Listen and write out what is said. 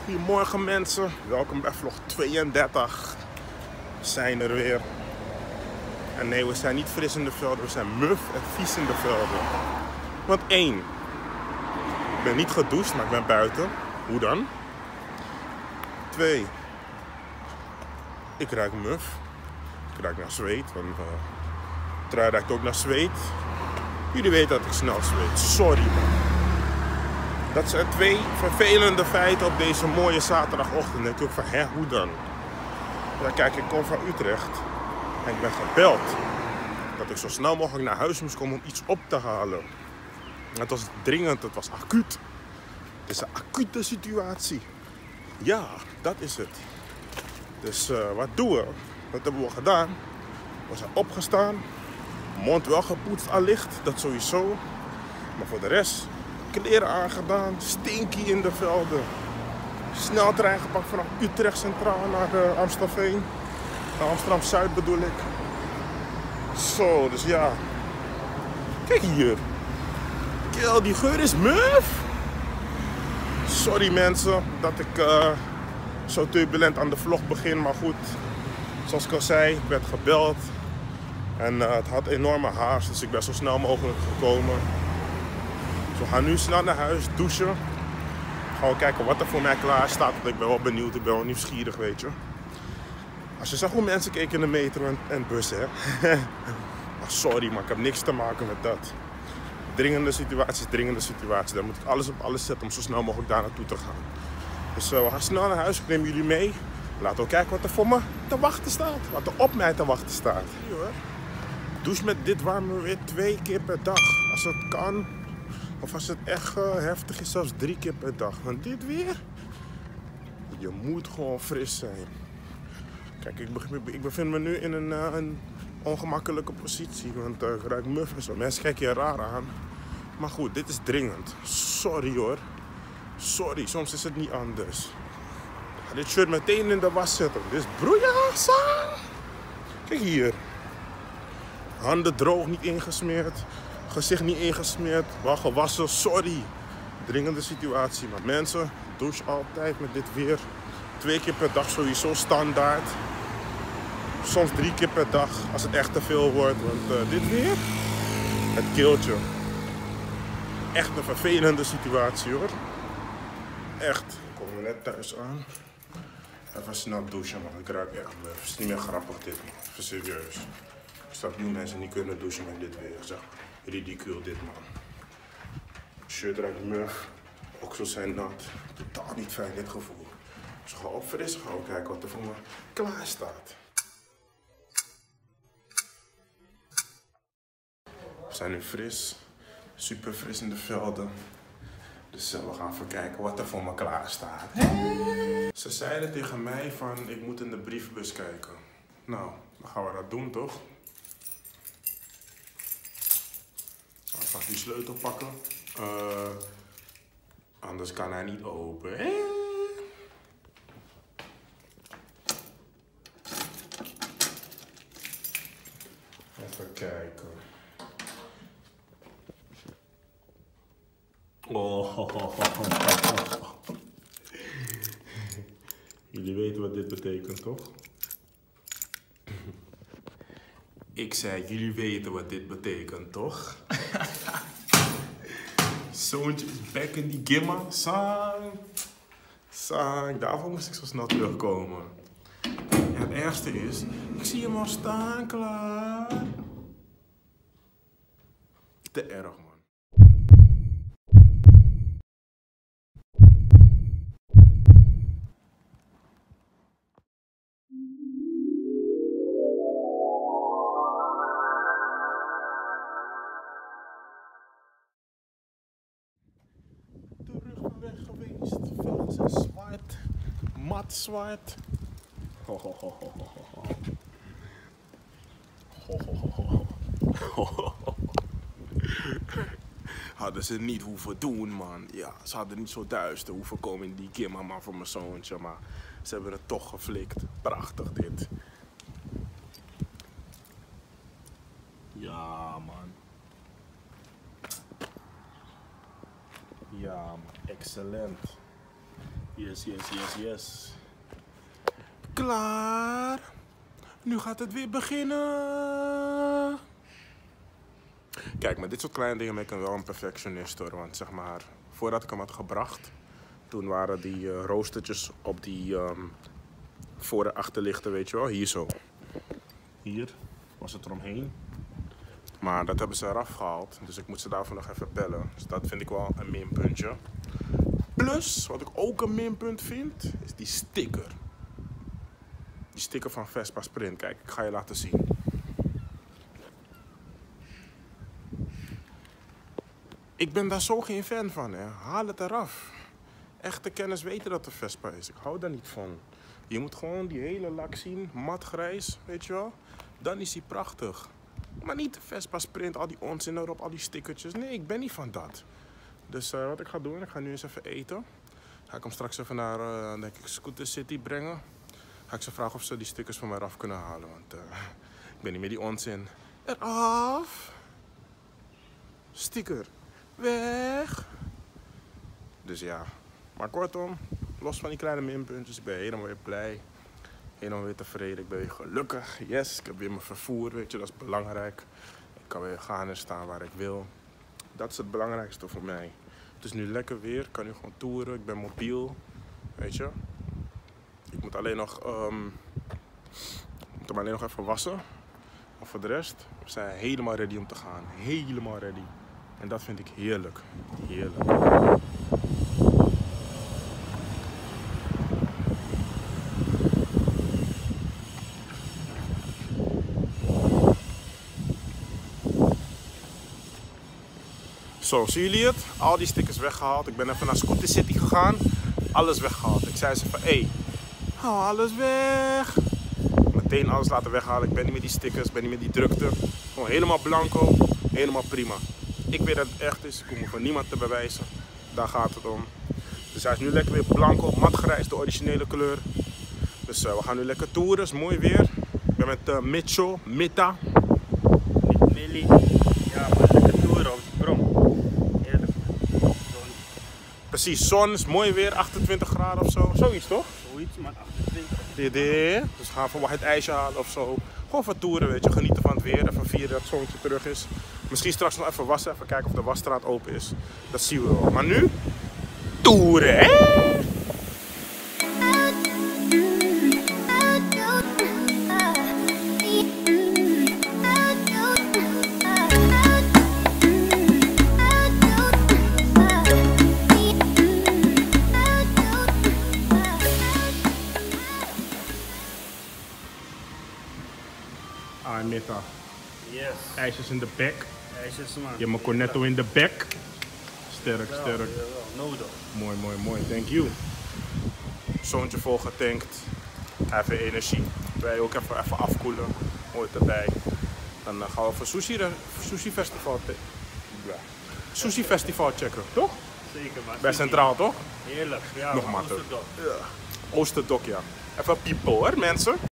Goedemorgen mensen, welkom bij vlog 32. We zijn er weer. En nee, we zijn niet fris in de velden, we zijn muf en vies in de velden. Want 1, ik ben niet gedoucht, maar ik ben buiten. Hoe dan? 2, ik ruik muf. Ik ruik naar zweet, want trui ruikt ook naar zweet. Jullie weten dat ik snel zweet, sorry man. Dat zijn 2 vervelende feiten op deze mooie zaterdagochtend. En ik ook van, hoe dan? Ja, kijk, ik kom van Utrecht en ik ben gebeld dat ik zo snel mogelijk naar huis moest komen om iets op te halen. Het was dringend, het was acuut. Het is een acute situatie. Ja, dat is het. Dus wat doen we? Wat hebben we gedaan? We zijn opgestaan, mond wel gepoetst allicht, dat sowieso. Maar voor de rest, kleren aangedaan, stinky in de velden. Sneltrein gepakt vanaf Utrecht Centraal naar Amstelveen. Naar Amsterdam-Zuid bedoel ik. Zo, dus ja. Kijk hier. Kill, die geur is muf. Sorry mensen dat ik zo turbulent aan de vlog begin. Maar goed, zoals ik al zei, ik werd gebeld. En het had enorme haast, dus ik ben zo snel mogelijk gekomen. Dus we gaan nu snel naar huis, douchen. Gaan we kijken wat er voor mij klaar staat. Want ik ben wel benieuwd, ik ben wel nieuwsgierig, weet je. Als je zag hoe mensen keken in de metro en bus, hè. Sorry, maar ik heb niks te maken met dat. Dringende situaties. Daar moet ik alles op alles zetten om zo snel mogelijk daar naartoe te gaan. Dus we gaan snel naar huis, ik neem jullie mee. Laten we kijken wat er voor me te wachten staat. Wat er op mij te wachten staat. Hier, hoor. Douche met dit warme weer 2 keer per dag. Als het kan. Of als het echt heftig is, zelfs 3 keer per dag. Want dit weer, je moet gewoon fris zijn. Kijk, ik bevind me nu in een ongemakkelijke positie. Want ik ruik muf en zo. Mensen kijken je raar aan. Maar goed, dit is dringend. Sorry hoor. Sorry, soms is het niet anders. Ik ga dit shirt meteen in de was zetten. Dit is broeia. Kijk hier. Handen droog, niet ingesmeerd. Gezicht niet ingesmeerd, wel gewassen, sorry. Dringende situatie, maar mensen, douche altijd met dit weer. 2 keer per dag sowieso standaard. Soms 3 keer per dag als het echt te veel wordt. Want dit weer, het killt je. Echt een vervelende situatie hoor. Echt. Ik kom net thuis aan. Even snel douchen, want ik ruik echt muf. Het is niet meer grappig dit man, even serieus. Ik snap nu mensen niet kunnen douchen met dit weer, zeg. Ridicuul dit man. Shirt ruikt muf. Oksels zijn nat. Totaal niet fijn dit gevoel. Dus ga opfrissen, ga ook kijken wat er voor me klaar staat. We zijn nu fris. Super fris in de velden. Dus we gaan even kijken wat er voor me klaar staat. Ze zeiden tegen mij van ik moet in de brievenbus kijken. Nou, dan gaan we dat doen toch? Even die sleutel pakken. Anders kan hij niet open. Even kijken. Jullie weten wat dit betekent, toch? Ik zei, jullie weten wat dit betekent, toch? Zoontje is back in die gimma. Sang. Daarvoor moest ik zo snel terugkomen. En het ergste is, ik zie hem al staan, klaar. Te erg, man. Weg geweest, velden zijn zwart, mat zwart. Hadden ze niet hoeven doen, man. Ja, ze hadden niet zo duister hoeven komen in die gimma, maar voor mijn zoontje. Maar ze hebben het toch geflikt. Prachtig dit. Ja, man. Ja, man. Excellent. Yes, yes, yes, yes. Klaar. Nu gaat het weer beginnen. Kijk, met dit soort kleine dingen ben ik wel een perfectionist hoor. Want zeg maar, voordat ik hem had gebracht, toen waren die roostertjes op die voor- en achterlichten, weet je wel, hier zo. Hier was het eromheen. Maar dat hebben ze eraf gehaald, dus ik moet ze daarvoor nog even bellen. Dus dat vind ik wel een minpuntje. Plus, wat ik ook een minpunt vind, is die sticker. Die sticker van Vespa Sprint. Kijk, ik ga je laten zien. Ik ben daar zo geen fan van, hè. Haal het eraf. Echte kenners weten dat het Vespa is. Ik hou daar niet van. Je moet gewoon die hele lak zien, matgrijs, weet je wel. Dan is hij prachtig. Maar niet de Vespa Sprint, al die onzin erop, al die stickertjes. Nee, ik ben niet van dat. Dus wat ik ga doen, ik ga nu eens even eten. Ga ik hem straks even naar, denk ik, Scooter City brengen. Ga ik ze vragen of ze die stickers van mij eraf kunnen halen. Want ik ben niet meer die onzin. Eraf. Sticker. Weg. Dus ja. Maar kortom, los van die kleine minpuntjes, ik ben helemaal weer blij. Helemaal weer tevreden. Ik ben weer gelukkig. Yes, ik heb weer mijn vervoer, weet je, dat is belangrijk. Ik kan weer gaan en staan waar ik wil. Dat is het belangrijkste voor mij. Het is nu lekker weer, ik kan nu gewoon toeren, ik ben mobiel, weet je. Ik moet alleen nog, hem alleen nog even wassen. Maar voor de rest, we zijn helemaal ready om te gaan. Helemaal ready. En dat vind ik heerlijk. Heerlijk. Zo, zien jullie het? Al die stickers weggehaald. Ik ben even naar Scooter City gegaan. Alles weggehaald. Ik zei ze van, hé, haal alles weg. Meteen alles laten weghalen. Ik ben niet met die stickers, ik ben niet met die drukte. Gewoon helemaal blanco, helemaal prima. Ik weet dat het echt is. Ik hoef me voor niemand te bewijzen. Daar gaat het om. Dus hij is nu lekker weer blanco, matgrijs, de originele kleur. Dus we gaan nu lekker toeren. Het is mooi weer. Ik ben met Mitchell, Mitta. Millie. Ja, maar lekker toeren op de bron. Heerlijk. Precies, zon is mooi weer, 28 graden of zo. Zoiets toch? Zoiets, maar 28. Dus we gaan even het ijsje halen of zo. Gewoon vertoeren, weet je, genieten van het weer. Even vieren dat het zonnetje terug is. Misschien straks nog even wassen, even kijken of de wasstraat open is. Dat zien we wel. Maar nu, toeren, hè? Ah, Netta. Yes. IJsjes in de bek. IJsjes, man. Je hebt mijn cornetto in de bek. Sterk, sterk. Jawel, nodig. Mooi, mooi, mooi. Thank you. Zoontje vol getankt. Even energie. Wij ook even afkoelen. Hoort erbij. Dan gaan we voor sushi festival sushi festival checken, toch? Zeker, man. Bij Centraal, toch? Heerlijk. Ja, Nog man, matter. Oosterdok. Oosterdok, ja. Even people hoor, mensen.